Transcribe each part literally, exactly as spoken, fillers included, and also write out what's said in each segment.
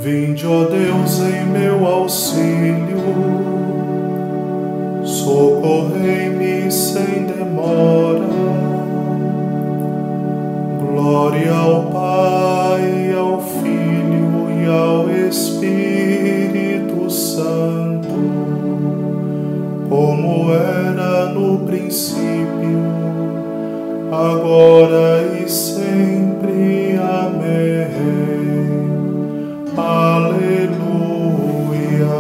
Vinde, ó Deus, em meu auxílio, socorrei-me sem demora. Glória ao Pai, ao Filho e ao Espírito Santo, como era no princípio, agora e sempre. Amém. Aleluia.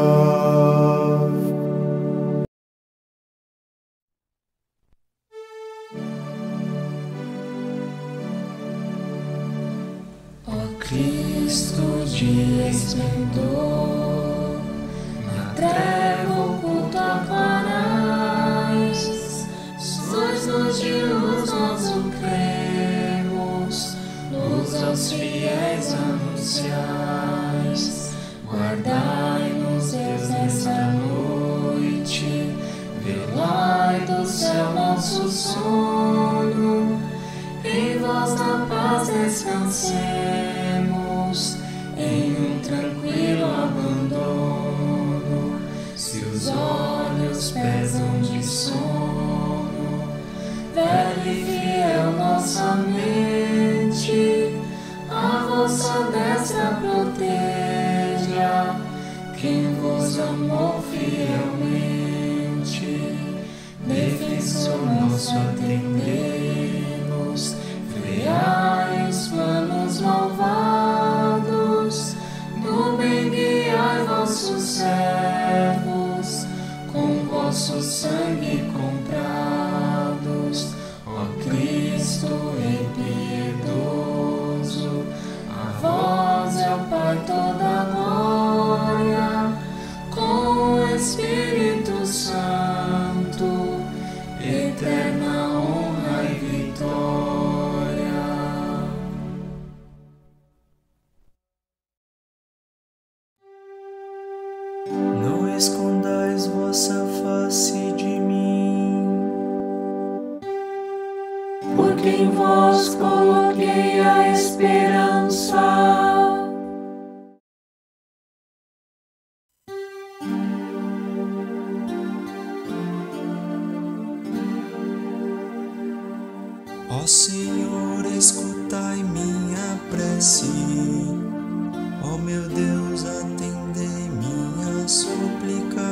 Ó Cristo de esplendor, na treva oculto aclarais, sois luz de luz, nós o cremos, luz aos fiéis anunciais. Guardai-nos, Deus, nesta noite, velai do céu nosso sono, em vós na paz descansemos, em um tranquilo abandono. Se os olhos pesam de sono, velha e fiel nossa mente, a vossa destra proteja, quem vos amou fielmente. Defensor nosso, atendei-nos, freai os planos malvados, no bem guiai vossos servos, com vosso sangue comprados. Ó Cristo impiedoso, a vós é o Pai toda a glória, com o Espírito Santo, eterna honra e vitória. Não escondais vossa face de mim, porque em vós coloquei a esperança. ó Senhor, escutai minha prece, ó meu Deus, atendei minha súplica.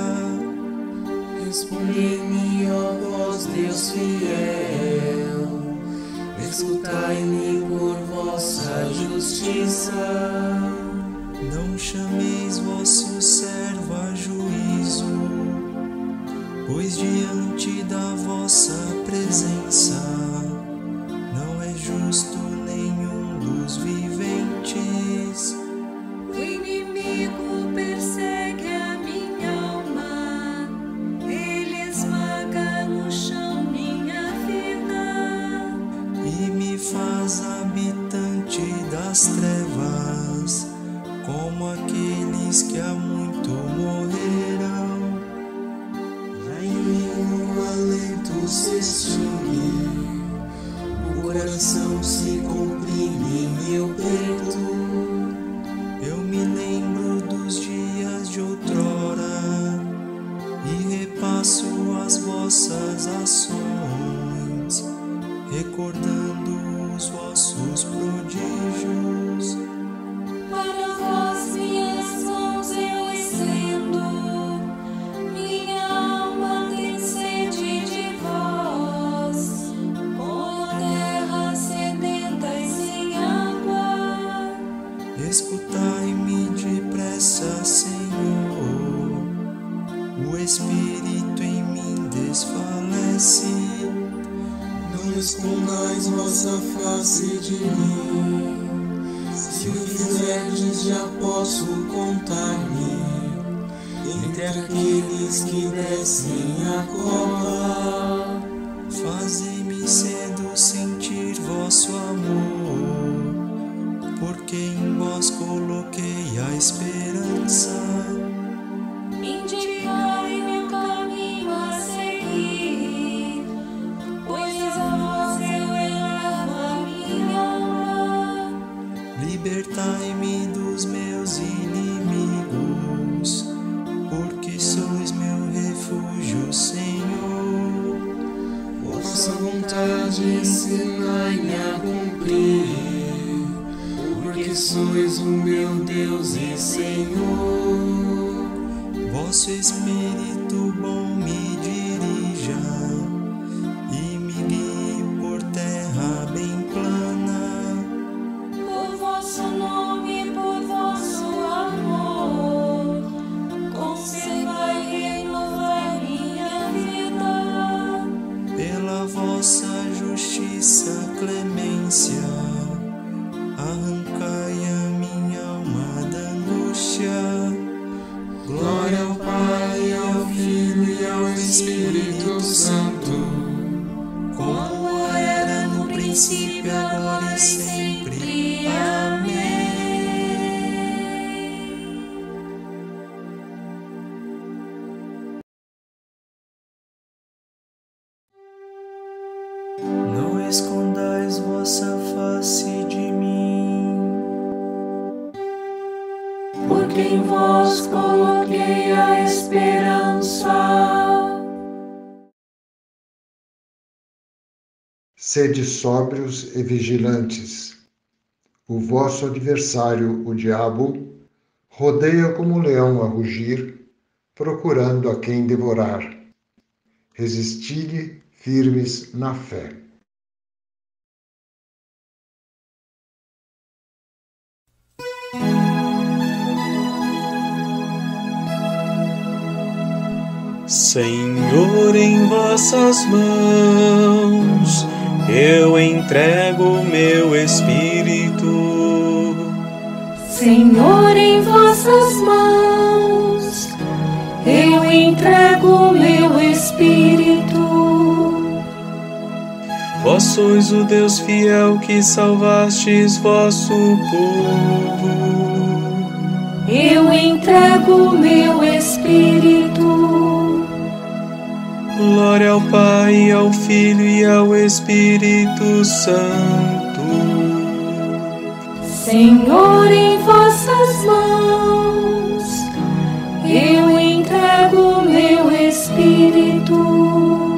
Responde-me, ó vós, Deus fiel, escutai-me por vossa justiça. Não chameis vosso servo a juízo, pois diante da vossa presença não é justo nenhum dos viventes. O inimigo persegue a minha alma, ele esmaga no chão minha vida, E me faz habitante das trevas, como aqueles que há muito morreram. Já em mim o alento se extingue, o coração se comprime em meu peito. Eu me lembro dos dias de outrora e repasso as vossas ações, recordando os vossos prodígios. para vós minhas mãos eu estendo, minha alma tem sede de vós, como a terra sedenta e sem água. Escutai-me depressa, Senhor, o Espírito em mim desfalece. Não escondais vossa face de mim, se o fizerdes já posso contar-me entre aqueles que descem a cova. Fazei-me cedo sentir vosso amor, porque em vós coloquei a esperança. Indicai-me o caminho a seguir, pois a vós eu elevo a minha alma. Libertai-me dos meus inimigos, sois o meu Deus e Senhor. Vosso Espírito bom me dirija e me guie por terra bem plana. Por vosso nome, por vosso amor, conservai e renovai minha vida. Pela vossa justiça, clemência, arrancai a minha alma da angústia. Glória ao Pai, ao Filho e ao Espírito Santo, Como era no princípio, agora e sempre. Amém. Não escondais vossa face de mim, Porque em vós coloquei a esperança. Sede sóbrios e vigilantes. O vosso adversário, o diabo, rodeia como um leão a rugir, procurando a quem devorar. Resisti-lhe firmes na fé. Senhor, em vossas mãos eu entrego meu espírito. Senhor, em vossas mãos eu entrego meu espírito. Vós sois o Deus fiel que salvastes vosso povo. Eu entrego meu espírito. Glória ao Pai, ao Filho e ao Espírito Santo. Senhor, em vossas mãos eu entrego meu espírito.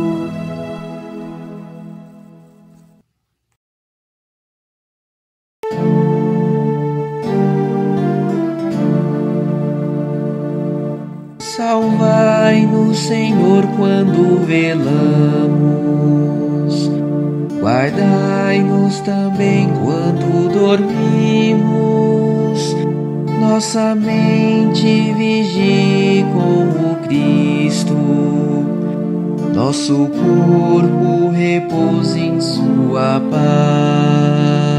Salvai-nos, Senhor, quando velamos. Guardai-nos também quando dormimos. Nossa mente vigie com o Cristo. Nosso corpo repouse em sua paz.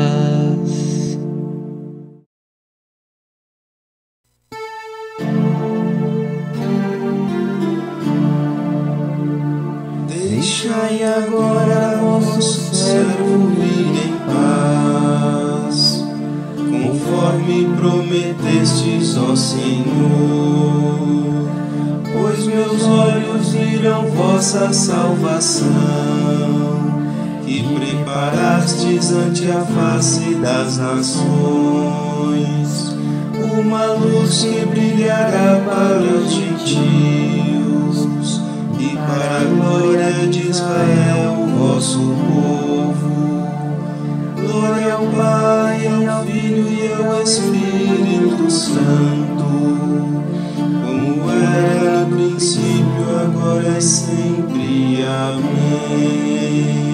Deixai agora vosso servo ir em paz, conforme prometestes, ó Senhor. Pois meus olhos viram vossa salvação, que preparastes ante a face das nações, uma luz que brilhará para os gentios e para a glória de Israel, vosso povo. Glória ao Pai, ao Filho e ao Espírito Santo, como era no princípio, agora e sempre. Amém.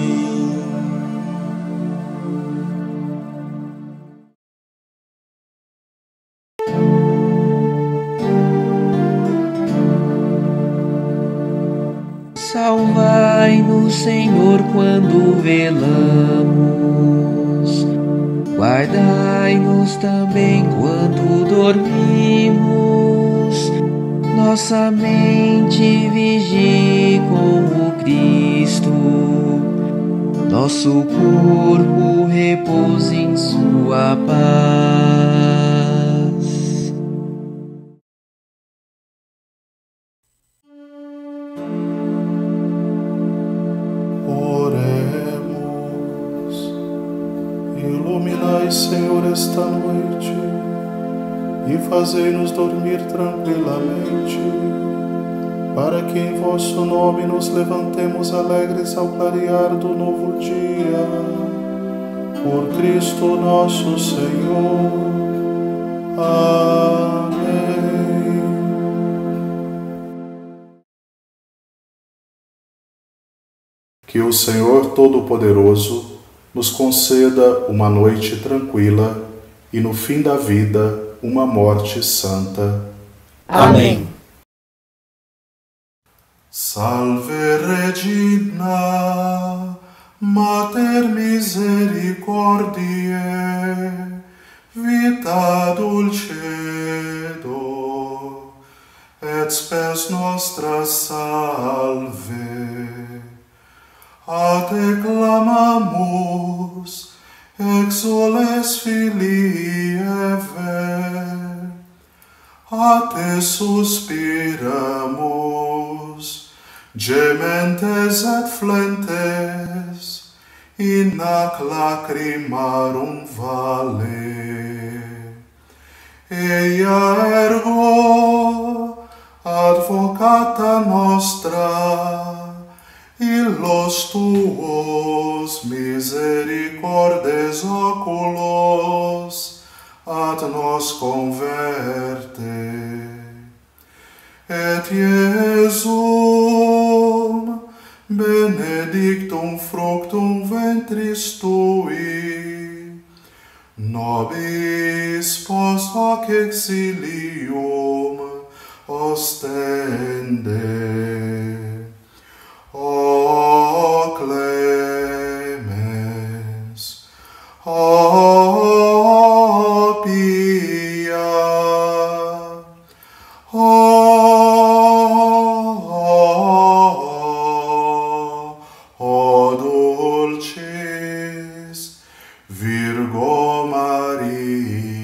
Salvai-nos, Senhor, quando velamos. Guardai-nos também quando dormimos. Nossa mente vigie com o Cristo. Nosso corpo repouse em sua paz. Iluminai, Senhor, esta noite e fazei-nos dormir tranquilamente, para que em vosso nome nos levantemos alegres ao clarear do novo dia. por Cristo nosso Senhor. Amém. Que o Senhor Todo-Poderoso nos conceda uma noite tranquila e no fim da vida uma morte santa. Amém. Salve Regina, Mater misericordiae, vita dulcedo, et spes nostra salve. A te clamamus, exules Filii Eve, a te suspiramus, gementes et flentes, in ac lacrimarum vale. Eia ergo, advocata nostra, illos tuos misericordes oculos ad nos converte. Et Iesum benedictum fructum ventris tui, nobis post hoc exilium ostende. O clemens, o pia, o, o, o dulcis Virgo Maria.